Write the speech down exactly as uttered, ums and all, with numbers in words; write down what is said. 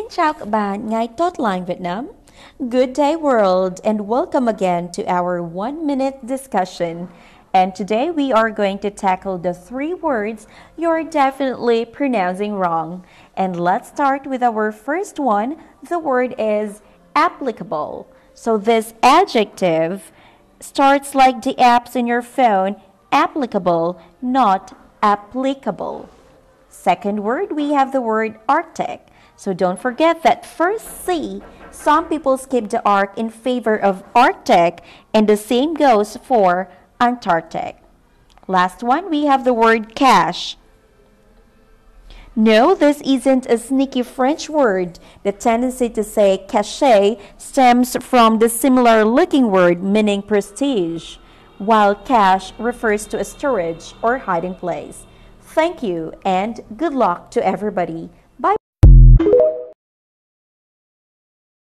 Xin chào các bạn, ngày tốt lành Việt Nam. Good day world and welcome again to our one minute discussion. And today we are going to tackle the three words you're definitely pronouncing wrong. And let's start with our first one. The word is applicable. So this adjective starts like the apps in your phone, applicable, not applicable. Second word, we have the word Arctic. So don't forget that first C, some people skip the arc in favor of Arctic, and the same goes for Antarctic. Last one, we have the word cash. No, this isn't a sneaky French word. The tendency to say cachet stems from the similar looking word meaning prestige, while cash refers to a storage or hiding place. Thank you and good luck to everybody.